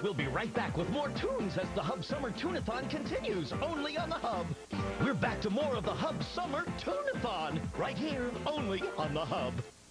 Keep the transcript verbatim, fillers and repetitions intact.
We'll be right back with more tunes as the Hub Summer Toon-A-Thon continues, only on the Hub. We're back to more of the Hub Summer Toon-A-Thon, right here, only on the Hub.